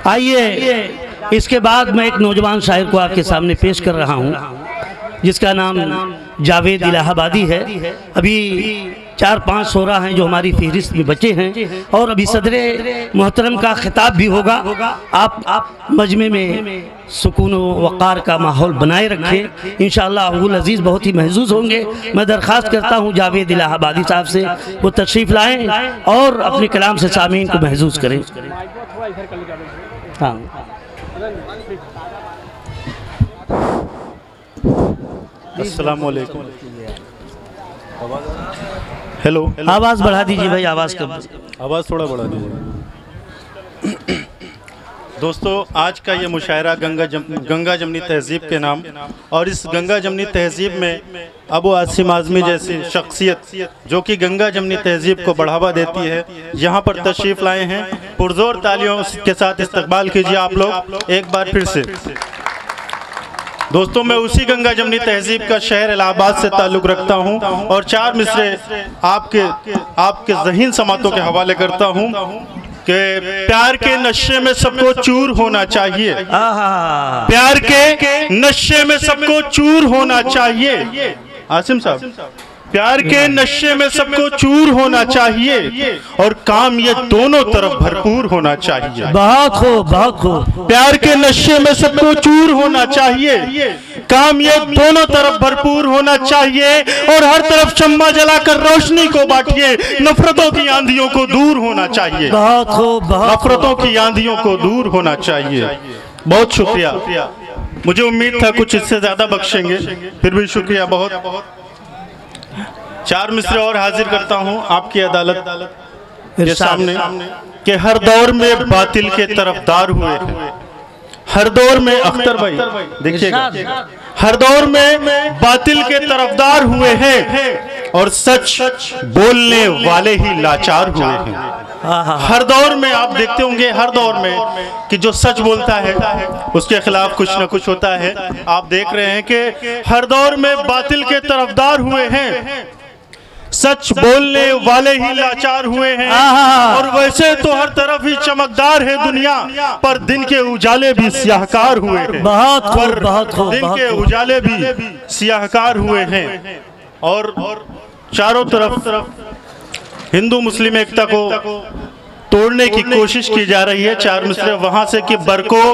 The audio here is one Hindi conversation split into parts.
आइए इसके बाद मैं एक नौजवान शायर को आपके सामने पेश कर रहा हूँ, जिसका नाम जावेद इलाहाबादी है। अभी 4-5 शोरा हैं जो हमारी फहरिस्त में बचे हैं, और अभी सदरे मोहतरम का खिताब भी होगा। आप मजमे में सुकून व वक़ार का माहौल बनाए रखें। इंशाअल्लाह अब्दुल अजीज़ बहुत ही महसूस होंगे। मैं दरख्वास्त करता हूँ जावेद इलाहाबादी साहब से वो तशरीफ़ लाएँ और अपने कलाम से सामीन को महसूस करें। हाँ, अस्सलाम वालेकुम। हेलो, आवाज़ बढ़ा दीजिए भाई, आवाज़ थोड़ा बढ़ा दीजिए। दोस्तों, आज का ये मुशायरा गंगा जमनी तहज़ीब के नाम, और इस गंगा जमनी तहज़ीब में अबू आसिम आज़मी जैसी शख्सियत जो कि गंगा जमनी तहज़ीब को बढ़ावा देती है, यहाँ पर तशरीफ़ लाए हैं। पुरज़ोर तालियों के साथ इस्तकबाल कीजिए आप लोग एक बार फिर से। दोस्तों, मैं उसी गंगा जमनी तहज़ीब का शहर इलाहाबाद से ताल्लुक़ रखता हूं, और 4 मिसरे आपके ज़हीन समातों के हवाले करता हूं कि प्यार के नशे में सबको चूर होना चाहिए, प्यार के नशे में सबको चूर होना चाहिए। आसिम साहब, प्यार के नशे में सबको चूर होना चाहिए, और काम ये दोनों तरफ भरपूर होना चाहिए। बहुत खूब, बहुत खूब। प्यार के नशे में सबको चूर होना चाहिए, काम ये दोनों तरफ भरपूर होना चाहिए, और हर तरफ शम्मा जलाकर रोशनी को बांटिए। नफरतों की आंधियों को दूर होना चाहिए, बहुत खूब। नफरतों की आंधियों को दूर होना चाहिए। बहुत शुक्रिया। मुझे उम्मीद था कुछ इससे ज्यादा बख्शेंगे, फिर भी शुक्रिया बहुत। 4 मिसरे और हाजिर करता हूँ आपकी अदालत के सामने कि हर दौर में बातिल के तरफदार हुए, हर दौर में अख्तर भाई देखिएगा, हर दौर में बातिल के तरफदार हुए हैं, और सच बोलने वाले ही लाचार हुए हैं। हर दौर में आप देखते होंगे, हर दौर में कि जो सच बोलता है उसके खिलाफ कुछ न कुछ होता है। आप देख रहे हैं कि हर दौर में बातिल के तरफदार हुए हैं, सच बोलने वाले ही लाचार हुए हैं, और वैसे तो हर तरफ ही चमकदार है दुनिया, पर दिन के उजाले भी सियाहकार हुए हैं। बहुत खूब। दिन के उजाले भी सियाहकार हुए हैं, और चारों तरफ हिंदू मुस्लिम एकता को तोड़ने की कोशिश की जा रही है। 4 मिसरे वहां से कि बरको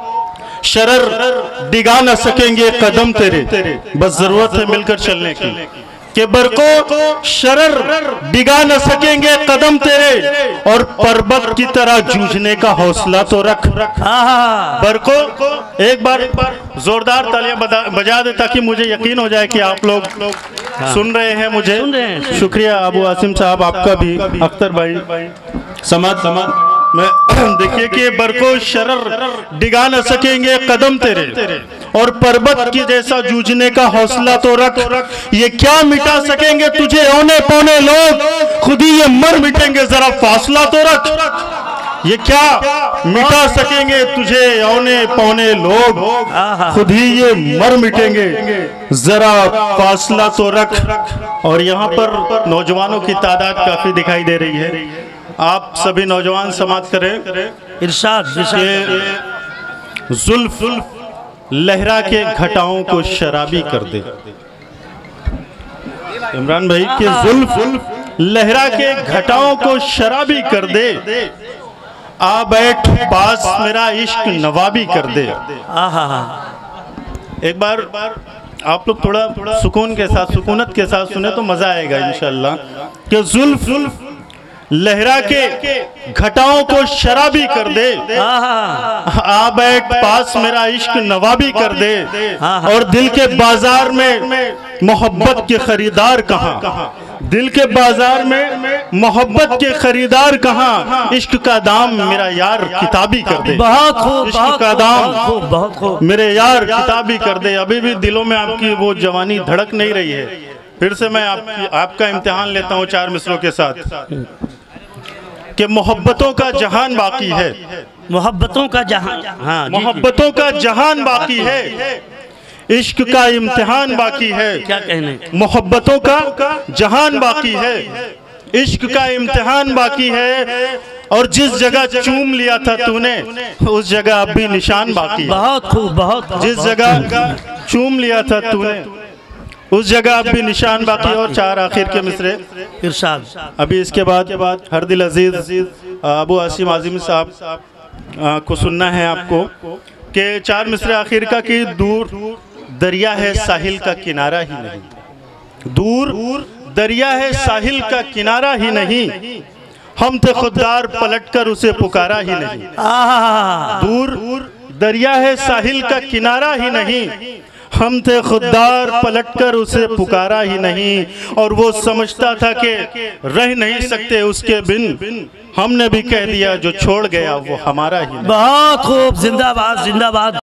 शरर डिगा न सकेंगे कदम तेरे, बस जरूरत है मिलकर चलने की, कि बरको शरर डिगा न सकेंगे कदम तेरे, और पर्वत की तरह जूझने का हौसला तो रख। बरको एक बार जोरदार तालियां बजा दे ताकि मुझे यकीन हो जाए कि आप लोग सुन रहे हैं मुझे। शुक्रिया अबू आसिम साहब, आपका भी, अख्तर भाई, समाज में। देखिए कि बरको शरर डिगा न सकेंगे कदम तेरे, और पर्वत की जैसा जूझने का हौसला तो रख। ये क्या मिटा सकेंगे तुझे औने पौने लोग, खुद ही ये मर मिटेंगे जरा फासला तो रख। ये क्या मिटा सकेंगे तुझे औने पौने लोग, खुद ही ये मर मिटेंगे जरा फासला तो रख। और यहाँ पर नौजवानों की तादाद काफी दिखाई दे रही है। आप सभी नौजवान समाप्त करें। इरशाद जुल्फ लहरा के घटाओं को शराबी कर दे। इमरान भाई के जुल्फ लहरा के घटाओं को शराबी कर दे, आ बैठ पास मेरा इश्क नवाबी कर दे। एक बार आप लोग थोड़ा सुकून के साथ, सुकूनत के साथ सुने तो मजा आएगा इंशाअल्लाह। कि जुल्फ लहरा के घटाओं को शराबी कर दे, आ बैठ पास मेरा इश्क नवाबी कर दे, और दिल के बाजार में मोहब्बत के खरीदार कहाँ, दिल के बाजार में मोहब्बत के खरीदार कहाँ, इश्क का दाम मेरा यार किताबी कर दे। बहुत खूब, इश्क का दाम बहुत खूब मेरे यार किताबी कर दे। अभी भी दिलों में आपकी वो जवानी धड़क नहीं रही है। फिर से मैं आपका इम्तिहान लेता हूँ 4 मिसरों के साथ कि मोहब्बतों का जहान बाकी है, मोहब्बतों का जहान, हाँ, मोहब्बतों का जहान बाकी है, इश्क का इम्तिहान बाकी है। क्या कहने, मोहब्बतों का जहान बाकी है, इश्क का इम्तिहान बाकी है, और जिस जगह चूम लिया था तूने उस जगह अब भी निशान बाकी है। बहुत खूब, बहुत। जिस जगह चूम लिया था तूने उस जगह अब भी निशान बाकी। और 4 आखिर के मिसरे इरशाद। अभी इसके बाद हर दिल अजीज अबू आसिम आज़मी साहब को सुनना है आपको कि 4 मिसरे आखिर का कि दूर दरिया है साहिल का किनारा ही नहीं, दूर दरिया है साहिल का किनारा ही नहीं, हम थे खुददार पलटकर उसे पुकारा ही नहीं। दूर दरिया है साहिल का किनारा ही नहीं, हम थे खुददार पलटकर उसे पुकारा ही नहीं। और वो समझता था कि रह नहीं सकते उसके बिन, हमने भी कह दिया जो छोड़ गया वो हमारा ही नहीं। बहुत खूब, जिंदाबाद जिंदाबाद।